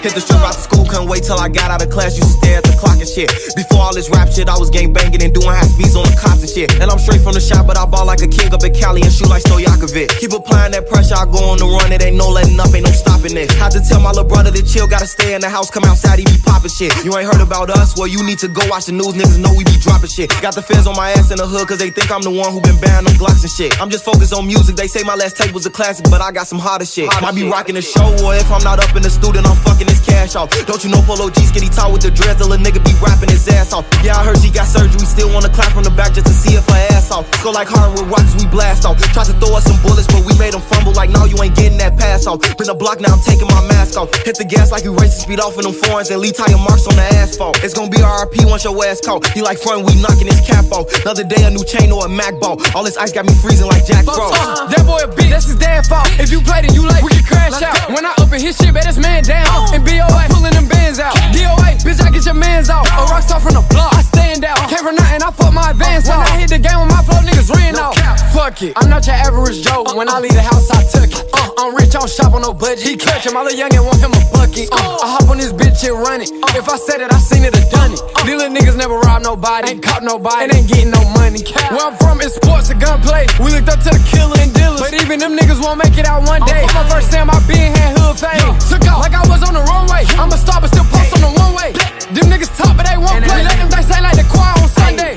Hit the strip out the school, couldn't wait till I got out of class. Used to stare at the clock and shit. Before all this rap shit, I was gang banging and doing high speeds on the cops and shit. And I'm straight from the shop, but I ball like a king up in Cali and shoot like Stojakovic. Keep applying that pressure, I go on the run. It ain't no letting up, ain't no stopping this. Had to tell my little brother to chill, gotta stay in the house, come outside, he be popping shit. You ain't heard about us? Well, you need to go watch the news, niggas know we be dropping shit. Got the feds on my ass in the hood, cause they think I'm the one who been banning them Glocks and shit. I'm just focused on music, they say my last tape was a classic, but I got some harder shit. Might be rocking the show, or if I'm not up in the studio, I'm fucking this cash off. Don't you know Polo G skinny tall with the dreads, the little nigga be rapping his ass off. Yeah, I heard she got surgery, still wanna clap from the back just to see if her ass off. Go like hard with rocks, we blast off. Tried to throw us some bullets, but we made them fumble like, no, you ain't getting that pass off. Been a block, now I'm taking my mask off. Hit the gas like you racing, speed off in them foreigns and leave tire marks on the asphalt. It's gonna be RIP once your ass caught. He like front, we knocking his cap off. Another day, a new chain or a Mac ball. All this ice got me freezing like Jack Frost. That boy a bitch, that's his dad fault. If you played it, you like, we can crash out. When I up in his shit, bet this man down. And BOA, pulling them bands out. DOA, bitch, I get your mans out. A rock star from the block, I stand out. Came from nothing, I fuck my advance out. When I hit the game with my flow, niggas ran out. Fuck it, I'm not your average Joe. When I leave the house, I took it. I'm rich, I don't shop on no budget. He catch him, my little youngin' want him a bucket. I hop on this bitch and run it. If I said it, I seen it, I done it. These little niggas never rob nobody, ain't caught nobody, and ain't getting no money. Where I'm from, it's sports and gunplay. We looked up to the killer and dealers, but even them niggas won't make it out one day. My first time I been had hood fame. Took off like I was on the runway. I'm a star, but still post on the one way. Them niggas top, but they won't play. Let them dice like the choir on Sunday.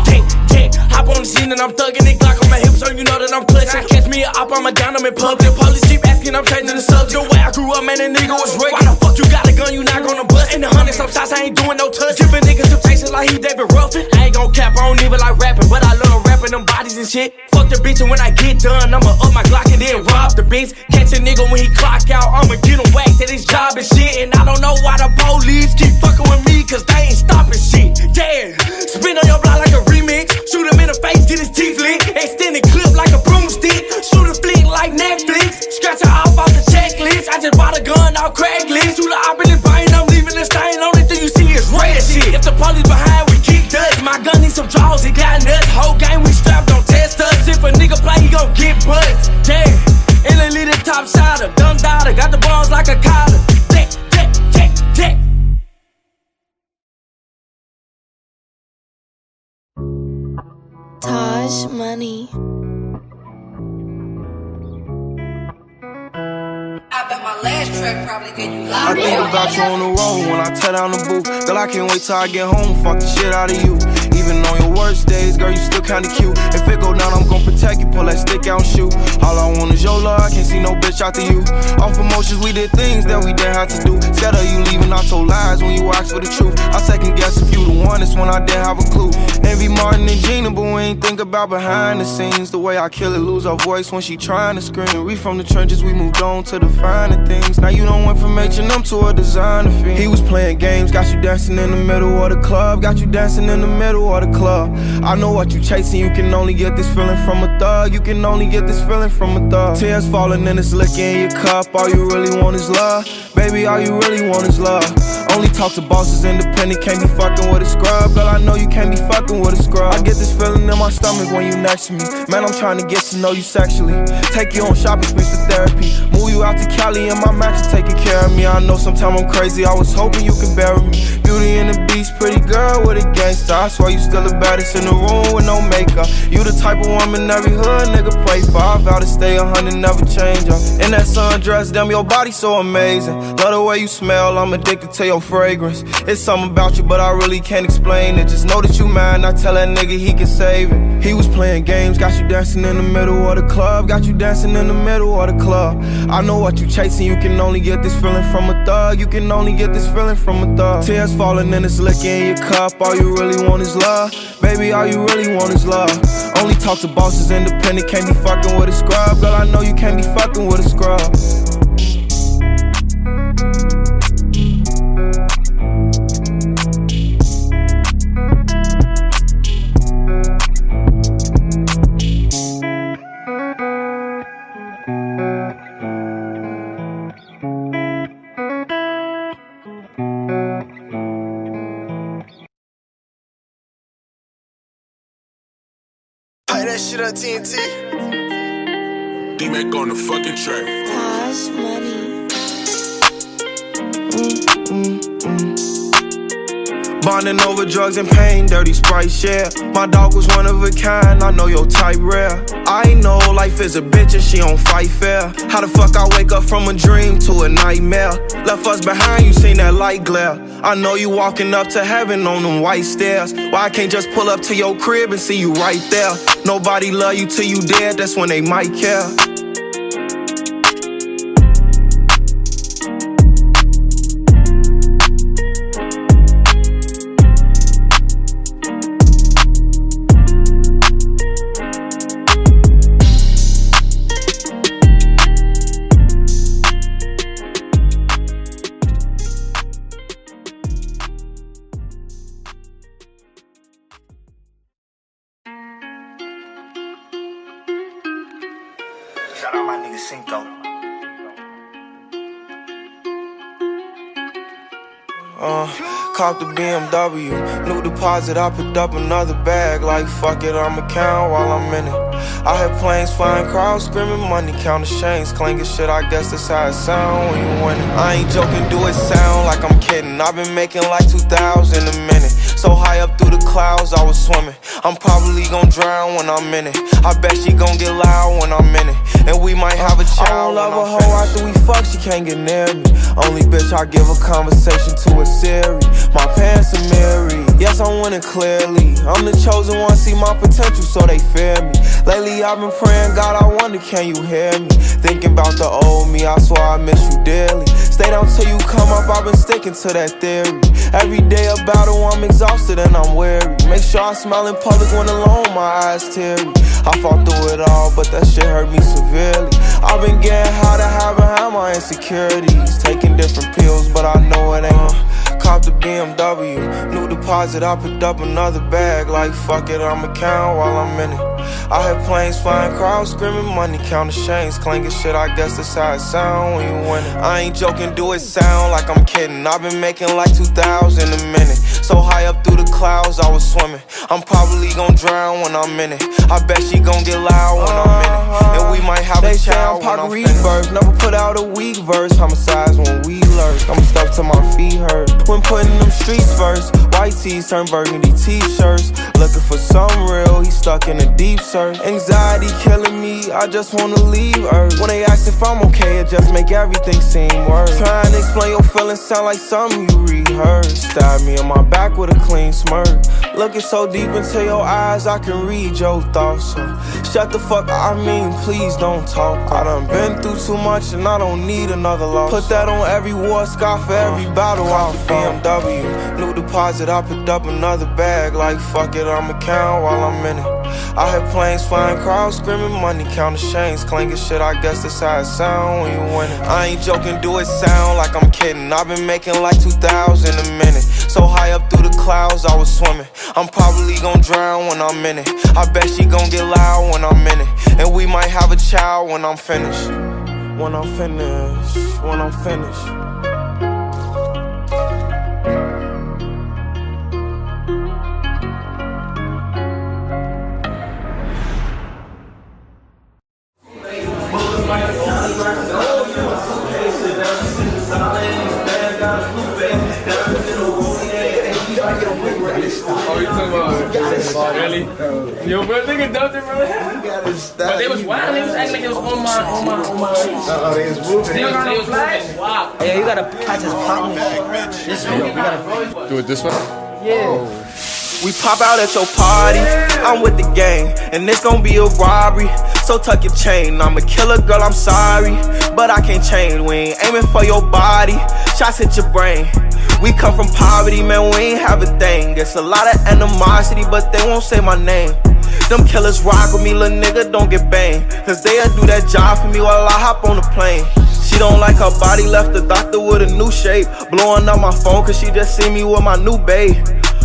Hop on the scene and I'm thugging it, Glock on my hips, so you know that I'm clutching. Catch me up, I'm a down, I'm in public. Police keep asking, I'm changing the subject. The way I grew up, man, that nigga was rugged. Why the fuck you got a gun, you not gonna bust? In the hundreds, some shots, I ain't doing no touch. Giving niggas temptations like he David Ruffin. I ain't gon' cap, I don't even like rapping, but I love rapping them bodies and shit. Fuck the bitch, and when I get done, I'ma up my Glock and then rob the bitch. Catch a nigga when he clock out, I'ma get him whacked at his job and shit. And I don't know why the police keep fucking with me, cause they ain't stopping shit. Yeah, spin on your block like a remix. Shoot him in the face, get his teeth licked. Extend the clip like a broomstick. Shoot a flick like Netflix. Scratch her off the checklist. I just bought a gun off Craigslist. Shoot her up in the brain, I'm leaving the stain. Only thing you see is red shit. If the police behind, we kick dust. My gun needs some draws, it got nuts. Whole game we strapped, don't test us. If a nigga play, he gon' get buzzed. Yeah, Italy the top shotter. Dumb daughter, got the balls like a collar. Check, check, check, check. Taj Money. I bet my last track probably get you loud. I think about you on the road when I tear down the booth. Girl, I can't wait till I get home, fuck the shit out of you. Even on your worst days, girl, you still kinda cute. If it go down, I'm gon' protect you, pull that stick out and shoot. All I want is your love, I can't see no bitch after you. Off emotions, we did things that we didn't have to do. Scared of you leaving, I told lies when you asked for the truth. I second guess if you the one, it's when I didn't have a clue. Envy Martin and Gina, but we ain't think about behind the scenes. The way I kill it, lose her voice when she trying to scream. We from the trenches, we moved on to the finer things. Now you done went from H&M to a designer fiend. He was playing games, got you dancing in the middle of the club. Got you dancing in the middle of the club. I know what you chasing, you can only get this feeling from a thug. You can only get this feeling from a thug. Tears falling and it's liquor in your cup. All you really want is love. Baby, all you really want is love. Only talk to bosses, independent, can't be fucking with a scrub. Girl, I know you can't be fucking with a scrub. I get this feeling in my stomach when you next to me. Man, I'm trying to get to know you sexually. Take you on shopping sprees for therapy. Move you out to Cali and my mattress taking care of me. I know sometimes I'm crazy, I was hoping you could bury me. Beauty and the Beast, pretty girl with a gangster. I swear you still the baddest in the room with no makeup. You the type of woman every hood nigga pray for. I vow to stay 100, never change up. In that sundress, damn, your body so amazing. Love the way you smell, I'm addicted to your fragrance. It's something about you, but I really can't explain it. Just know that you mine, I tell that nigga he can save it. He was playing games, got you dancing in the middle of the club. Got you dancing in the middle of the club. I know what you chasing, you can only get this feeling from a thug. You can only get this feeling from a thug. Tears falling and it's liquor in your cup. All you really want is love. Baby, all you really want is love. Only talk to bosses, independent, can't be fucking with a scrub. Girl, I know you can't be fucking with a scrub. That shit up, TNT. D-Mac on the fucking track. Taj Money. Bonding over drugs and pain, dirty Sprite share. My dog was one of a kind, I know your type rare. I know life is a bitch and she don't fight fair. How the fuck I wake up from a dream to a nightmare? Left us behind, you seen that light glare. I know you walking up to heaven on them white stairs. Why I can't just pull up to your crib and see you right there? Nobody love you till you dead, that's when they might care. Shout out my nigga Cinco. Caught the BMW, new deposit, I picked up another bag. Like fuck it, I'ma count while I'm in it. I hear planes flying, crowds screaming, money counting chains, clanking shit, I guess that's how it sound when you win it. I ain't joking, do it sound like I'm kidding. I've been making like 2,000 a minute. So high up through the clouds, I was swimming. I'm probably gon' drown when I'm in it. I bet she gon' get loud when I'm in it. And we might have a child. I don't love a hoe after we fuck, she can't get near me. Only bitch I give a conversation to a Siri. My pants are mirrored. Yes, I'm winning clearly. I'm the chosen one, see my potential, so they fear me. Lately I've been praying, God, I wonder, can you hear me? Thinking about the old me, I swear I miss you dearly. Stay down till you come up, I've been sticking to that theory. Every day a battle, I'm exhausted and I'm weary. Make sure I smile in public when alone, my eyes teary. I fought through it all, but that shit hurt me severely. I've been getting high to hide behind my insecurities. Taking different pills, but I know it ain't. Copped the BMW, new deposit, I picked up another bag. Like fuck it, I'ma count while I'm in it. I hear planes flying, crowds screaming, money counting chains, clanking shit, I guess that's how it sound when you win it. I ain't joking, do it sound like I'm kidding. I've been making like 2,000 a minute. So high up through the clouds, I was swimming. I'm probably gon' drown when I'm in it. I bet she gon' get loud when I'm in it. And we might have a child when I'm finished. Never put out a weak verse, homicides when we lurk. I'm stuck till my feet hurt. When putting them streets first, white tees turn burgundy t-shirts. Looking for something real, he stuck in a deep search. Anxiety killing me, I just wanna leave Earth. When they ask if I'm okay, it just make everything seem worse. Trying to explain your feelings sound like something you rehearsed. Stab me in my back with a clean smirk. Looking so deep into your eyes, I can read your thoughts. So shut the fuck up, I mean, please don't talk. I done been through too much and I don't need another loss. Put that on every war scar for every battle I fought. BMW, new deposit, I picked up another bag. Like fuck it, I'ma count while I'm in it. I hear planes flying, crowds screaming, money counting chains, clanking shit, I guess that's how it sound when you win it. I ain't joking, do it sound like I'm kidding. I've been making like 2,000 a minute. So high up through the clouds, I was swimming. I'm probably gon' drown when I'm in it. I bet she gon' get loud when I'm in it. And we might have a child when I'm finished. When I'm finished, when I'm finished. Oh, you talking about really? Yo, bro, nigga dumped it, bro. But they was wild. They was acting like it was on my. They was moving. They was moving. Wow. Yeah, you gotta catch his partner. This way. You gotta do it this way. Yeah. We pop out at your party, I'm with the gang, and it's gon' be a robbery. So tuck your chain, I'm a killer, girl, I'm sorry, but I can't change. We ain't aiming for your body, shots hit your brain. We come from poverty, man, we ain't have a thing. It's a lot of animosity, but they won't say my name. Them killers rock with me, little nigga, don't get banged. Cause they'll do that job for me while I hop on the plane. She don't like her body, left the doctor with a new shape. Blowing up my phone cause she just see me with my new babe.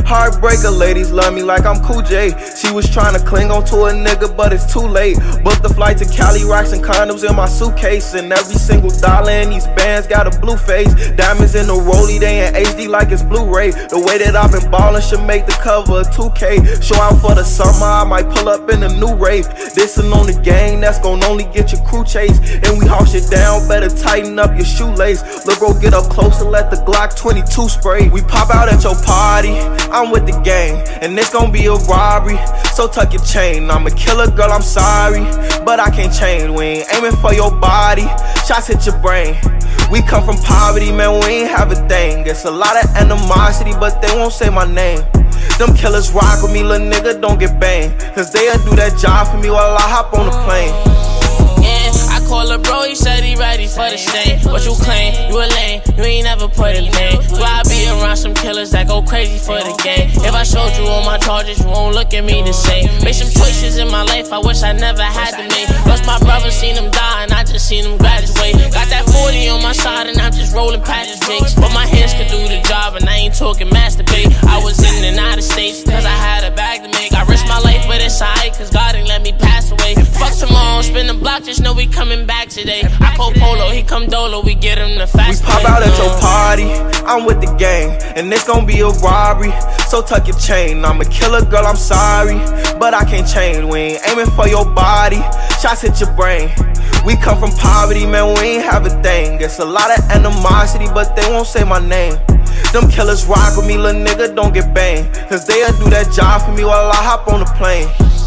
Heartbreaker, ladies love me like I'm Cool J. She was trying to cling on to a nigga, but it's too late. Booked the flight to Cali, rocks and condoms in my suitcase. And every single dollar in these bands got a blue face. Diamonds in the rollie, they in HD like it's Blu-ray. The way that I've been ballin' should make the cover of 2K. Show out for the summer, I might pull up in a new rave. Dissin' on the gang, that's gon' only get your crew chased. And we haul shit down, better tighten up your shoelace. Look, bro, get up close and let the Glock 22 spray. We pop out at your party, I'm with the gang, and it's gon' be a robbery. So tuck your chain, I'm a killer, girl, I'm sorry, but I can't change. We ain't aiming for your body, shots hit your brain. We come from poverty, man, we ain't have a thing. It's a lot of animosity, but they won't say my name. Them killers rock with me, little nigga, don't get banged, cause they'll do that job for me while I hop on the plane. I call a bro, he said he ready for the state. What you claim? You a lame, you ain't never put in pain. Why I be around some killers that go crazy for the game? If I showed you all my charges, you won't look at me the same. Made some choices in my life I wish I never had to make. Lost my brother, seen him die, and I just seen him graduate. Got that 40 on my side, and I'm just rolling past his jakes. But my hands could do the job, and I ain't talking masturbate. I was in and out of states, cause I had a bag to make. I risked my life, but it's alright, cause God ain't let me pass away. Fuck tomorrow, spin the block, just know we coming back today. I call Polo, he come Dolo, we get him the fast. We pop out at your party, I'm with the gang, and it's gon' be a robbery. So tuck your chain, I'm a killer, girl, I'm sorry, but I can't change. We ain't aiming for your body, shots hit your brain. We come from poverty, man, we ain't have a thing. It's a lot of animosity, but they won't say my name. Them killers rock with me, little nigga, don't get banged, cause they'll do that job for me while I hop on the plane.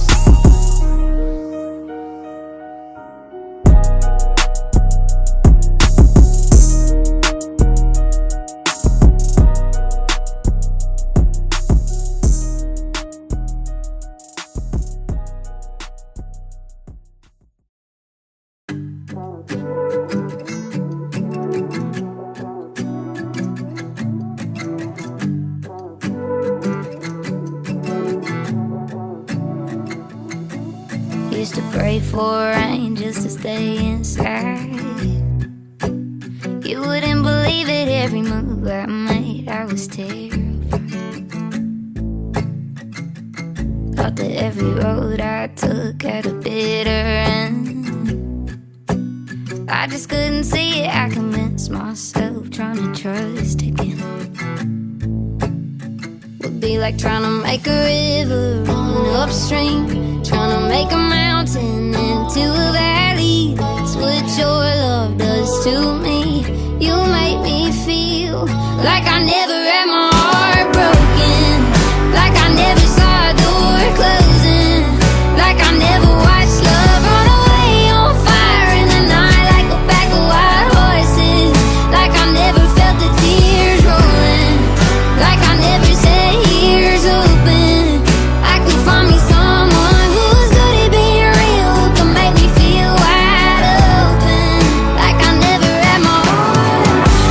Used to pray for rain just to stay inside. You wouldn't believe it, every move I made, I was terrified. Thought that every road I took had a bitter end. I just couldn't see it, I convinced myself, trying to trust again would be like trying to make a river run upstream, trying to make a mountain into a valley. That's what your love does to me. You make me feel like I never had my heart broken, like I never saw a door closing, like I never watched love run away on fire in the night like a pack of wild horses, like I never felt the tears rolling, like I never said ears open. I could find me someone who's good at being real, who can make me feel wide open, like I never had my heart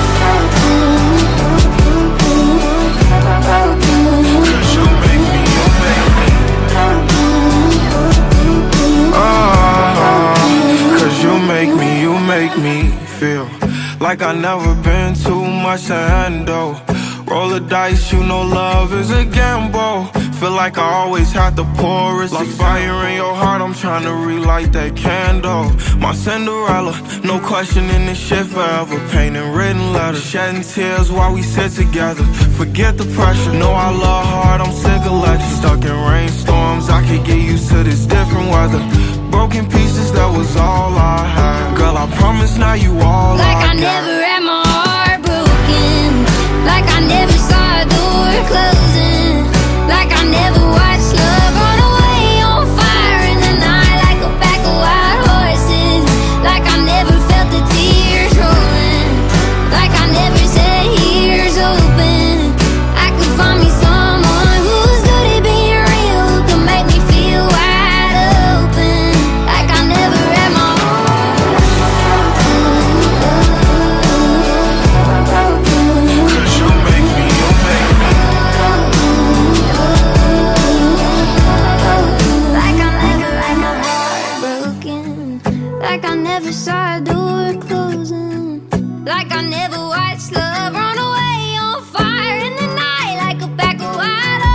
broken. Cause you make me, you make me. Cause you make me feel like I never been too much to handle. Roll the dice, you know love is a gamble. Feel like I always have to pour it. Like fire in your heart, I'm trying to relight that candle. My Cinderella, no questioning this shit forever. Painting written letters, shedding tears while we sit together. Forget the pressure, know I love hard, I'm sick of lectures. Stuck in rainstorms, I could get used to this different weather. Broken pieces, that was all I had. Girl, I promise now you all like I I got. never had my heart broken, like I never saw a door closing, like I never watched love run away on fire in the night like a pack of wild horses, like I never felt the tears rolling, like I never said ears open. I could find me someone who's good at being real, who can make me feel wide open, like I never had my heart broken. Cause you make me, you make me. Like I never had my heart broken, like I never saw a door closing, like I never watched love run away on fire in the night like a pack of wild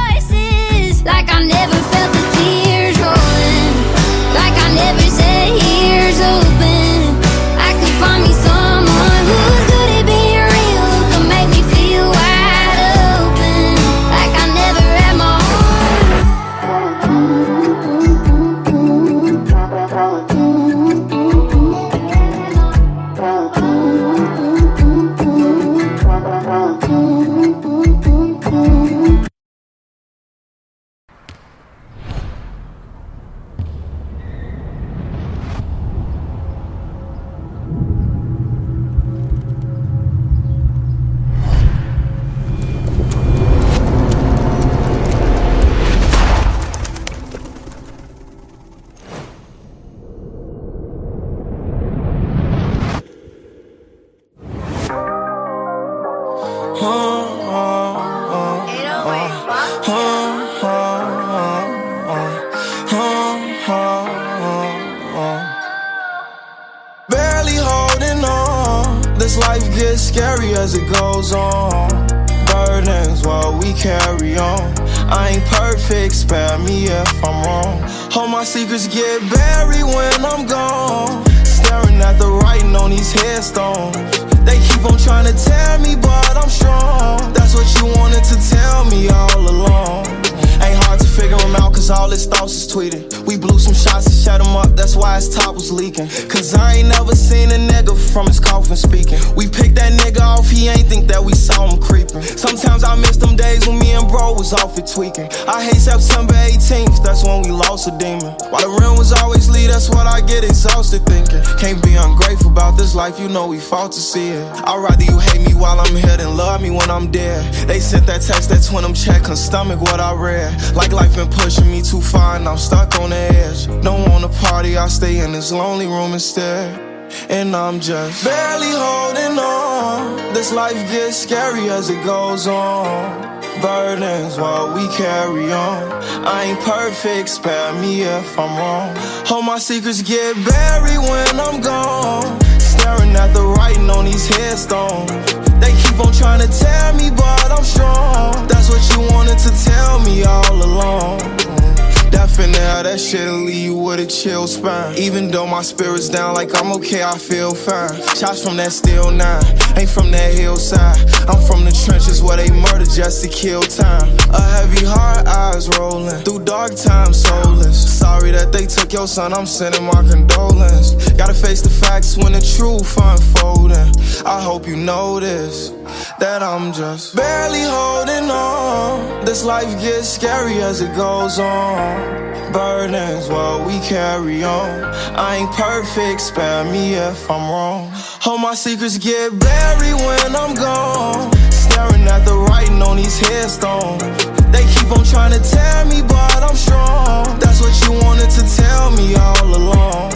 This life gets scary as it goes on. Burdens while we carry on. I ain't perfect, spare me if I'm wrong. All my secrets get buried when I'm gone. Staring at the writing on these headstones. They keep on trying to tear me, but I'm strong. That's what you wanted to tell me all along. Ain't hard to figure him out, cause all his thoughts is tweeted. We blew some shots to shut him up, that's why his top was leaking. Cause I ain't never seen a nigga from his coffin speaking. We picked that nigga off, he ain't think that we saw him creeping. Sometimes I miss them days when me and bro was off it tweaking. I hate September 18th, that's when we lost a demon. While the rim was always lead, that's what I get exhausted thinking. Can't be ungrateful about this life, you know we fought to see it. I'd rather you hate me while I'm here than love me when I'm dead. They sent that text, that's when I'm checking stomach what I read. Like life been pushing me too far and I'm stuck on the edge. Don't wanna party, I stay in this lonely room instead. And I'm just barely holding on. This life gets scary as it goes on. Burdens while we carry on. I ain't perfect, spare me if I'm wrong. All my secrets get buried when I'm gone. Staring at the writing on these headstones. They keep on trying to tear me, but I'm strong. That's what you wanted to tell me all along. Definitely how that shit'll leave you with a chill spine. Even though my spirit's down, like I'm okay, I feel fine. Shots from that steel 9, ain't from that hillside. I'm from the trenches where they murder just to kill time. A heavy heart, eyes rolling through dark times, soulless. Sorry that they took your son, I'm sending my condolence. Gotta face the facts when the truth unfolding. I hope you notice that I'm just barely holding on. This life gets scary as it goes on. Burdens while we carry on. I ain't perfect, spare me if I'm wrong. All my secrets get buried when I'm gone. Staring at the writing on these headstones. They keep on trying to tear me, but I'm strong. That's what you wanted to tell me all along.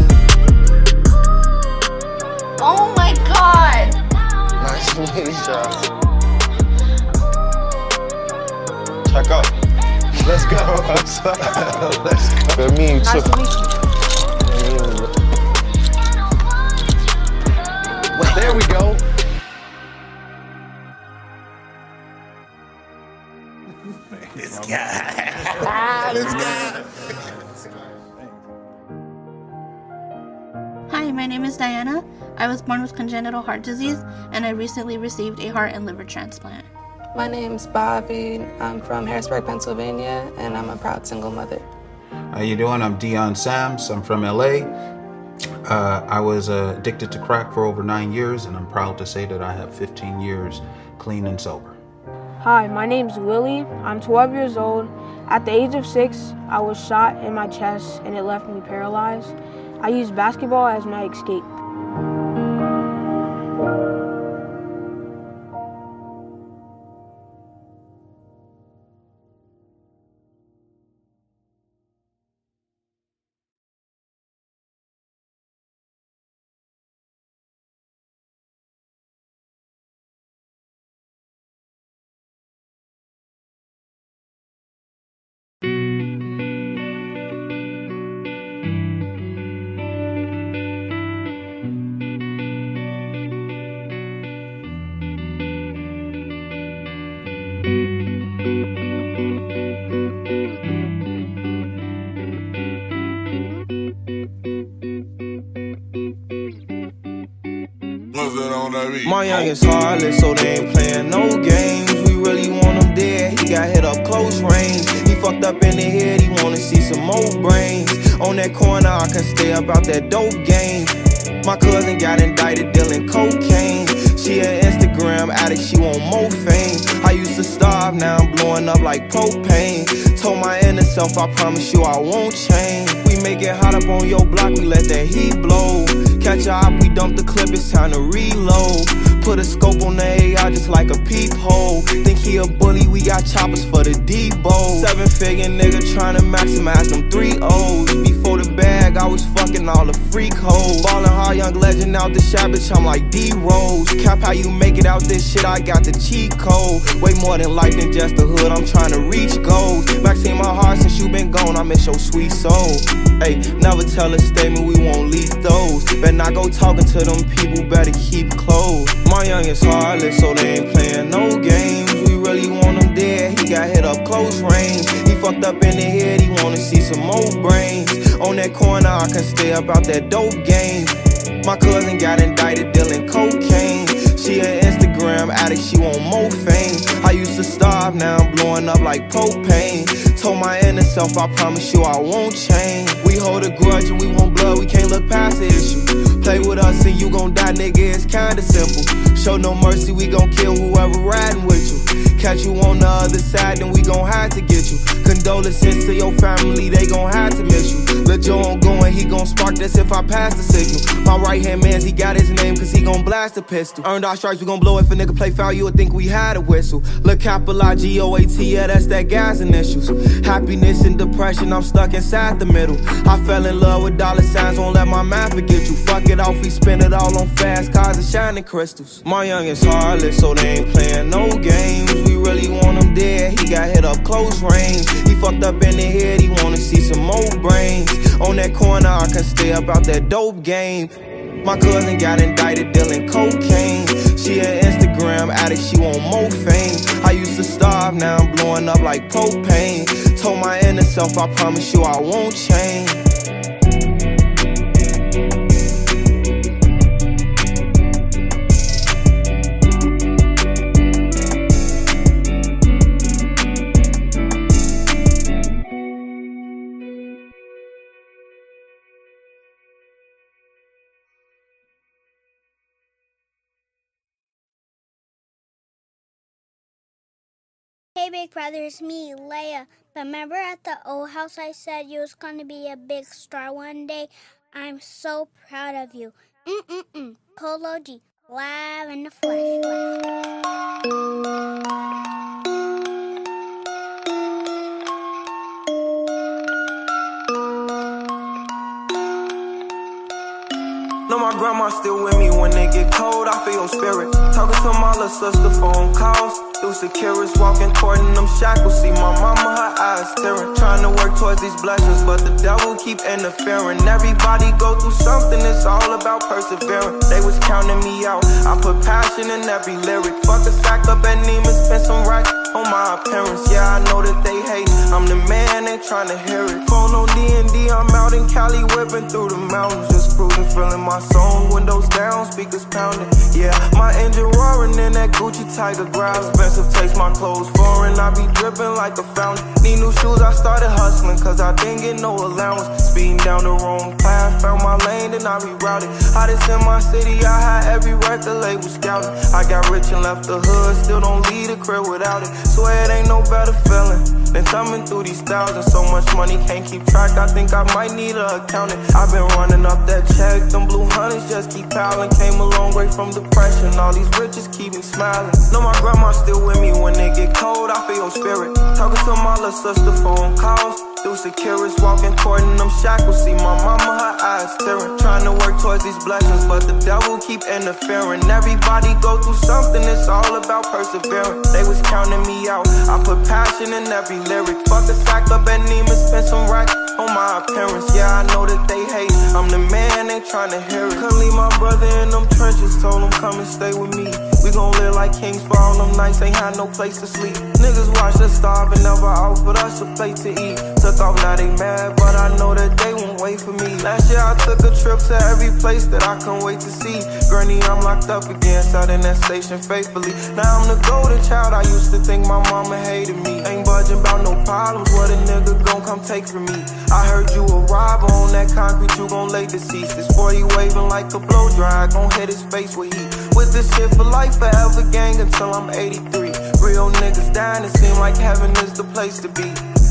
Oh my god! Nice to meet y'all. Check out. Let's go. Let's go. For me too. Well, there we go. This guy. This guy. Hi, my name is Diana. I was born with congenital heart disease, and I recently received a heart and liver transplant. My name's Bobby. I'm from Harrisburg, Pennsylvania, and I'm a proud single mother. How you doing? I'm Dion Sams. I'm from LA. I was addicted to crack for over 9 years, and I'm proud to say that I have 15 years clean and sober. Hi, my name's Willie. I'm 12 years old. At the age of 6, I was shot in my chest and it left me paralyzed. I used basketball as my escape. My youngest heartless, so they ain't playing no games. We really want him dead, he got hit up close range. He fucked up in the head, he wanna see some more brains. On that corner, I can stay about that dope game. My cousin got indicted dealing cocaine. She an Instagram addict, she want more fame. I used to starve, now I'm blowing up like propane. Told my inner self, I promise you I won't change. We make it hot up on your block, we let that heat blow. Catch a op, we dump the clip, it's time to reload. Put a scope on the AI just like a peephole. Think he a bully, we got choppers for the Debo. 7-figure nigga tryna maximize them 3 O's. Before the bag, I was fucking fucking all the freak hoes. Ballin' hard, young legend out the shop, bitch, I'm like D-Rose. Cap how you make it out this shit, I got the cheat code. Way more than life than just the hood, I'm trying to reach goals. Maxine my heart since you been gone, I miss your sweet soul. Ayy, never tell a statement, we won't leak those. Better not go talking to them people, better keep close. My youngest heartless, so they ain't playing no games. We really want him dead, he got hit up close range. He fucked up in the head, he wanna see some more brains. On that corner, I can stay about that dope game. My cousin got indicted dealing cocaine. She an Instagram addict, she want more fame. I used to starve, now I'm blowing up like propane. Told my inner self, I promise you I won't change. We hold a grudge and we want blood, we can't look past the issue. Play with us and you gon' die, nigga, it's kinda simple. Show no mercy, we gon' kill whoever riding with you. Catch you on the other side, then we gon' have to get you. Condolences to your family, they gon' have to miss you. Lil' Joe on going, he gon' spark this if I pass the signal. My right hand mans, he got his name cause he gon' blast a pistol. Earned our stripes, we gon' blow if a nigga play foul, you would think we had a whistle. Look, capital I-G-O-A-T, yeah, that's that gas initials. Happiness and depression, I'm stuck inside the middle. I fell in love with dollar signs, won't let my mind forget you. Fuck it off, we spend it all on fast cars and shining crystals. My youngest heartless, so they ain't playing no games. We really want him dead, he got hit up close range. He fucked up in the head, he wanna see some more brains. On that corner, I can stay about that dope game. My cousin got indicted dealing cocaine. She an Instagram addict, she want more fame. I used to starve, now I'm blowing up like propane. Told my inner self, I promise you I won't change. Hey big brother, it's me, Leia. Remember at the old house I said you was gonna be a big star one day? I'm so proud of you. Polo G, live in the flesh. Know my grandma still with me when it get cold, I feel your spirit. Talking to my little sister, phone calls. Through Securus, walking toward them shackles. See my mama, her eyes tearing. Trying to work towards these blessings, but the devil keep interfering. Everybody go through something, it's all about persevering. They was counting me out, I put passion in every lyric. Fuck a sack up at Neiman, spend some racks on my appearance. Yeah, I know that they hate, I'm the man, they trying to hear it. Phone on D&D, I'm out in Cali, whipping through the mountains. Just cruising, feeling my song, windows down, speakers pounding. Yeah, my engine roaring in that Gucci Tiger growl. Expensive taste, my clothes foreign, I be dripping like a fountain. Need new shoes, I started hustling, cause I didn't get no allowance. Speeding down the wrong path, found my lane, then I rerouted. Hottest in my city, I had every record label scouting. I got rich and left the hood, still don't leave the crib without it. Swear it ain't no better feeling than thumbing through these thousands. So much money, can't keep track, I think I might need an accountant. I've been running up that check, them blue hundreds just keep piling. Came a long way from depression, all these riches keep me smiling. Know my grandma still with me when it get cold, I feel your spirit. Talking to my little sister, phone calls. Through Securus, walking toward them shackles. See my mama, her eyes tearing. Trying to work towards these blessings, but the devil keep interfering. Everybody go through something, it's all about persevering. They was counting me out, I put passion in every lyric. Fuck a sack up at Neiman, spend some racks on my appearance. Yeah, I know that they hate, I'm the man, they trying to hear it. Couldn't leave my brother in them trenches, told him come and stay with me. We gon' live like kings for all them nights, ain't had no place to sleep. Niggas watch us starve and never offered us a plate to eat. Took off, now they mad, but I know that they won't wait for me. Last year I took a trip to every place that I couldn't wait to see. Granny, I'm locked up again, sat in that station faithfully. Now I'm the golden child, I used to think my mama hated me. Ain't budging about no problems, what a nigga gon' come take from me. I heard you a robber on that concrete, you gon' lay deceased. This 40 waving like a blow dry, gon' hit his face with heat. With this shit for life, forever gang until I'm 83. Real niggas dying, it seem like heaven is the place to be.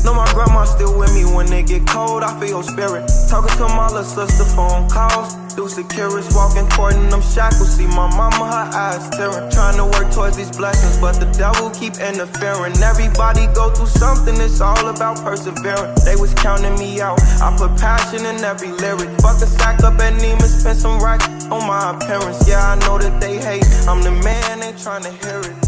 Know my grandma still with me when it get cold, I feel your spirit. Talking to my little sister, phone calls. Do securities, walking toward them shackles. See my mama, her eyes tearing. Trying to work towards these blessings, but the devil keep interfering. Everybody go through something, it's all about persevering. They was counting me out, I put passion in every lyric. Fuck a sack up at Neiman, spend some racks on my appearance. Yeah, I know that they hate, I'm the man, they trying to hear it.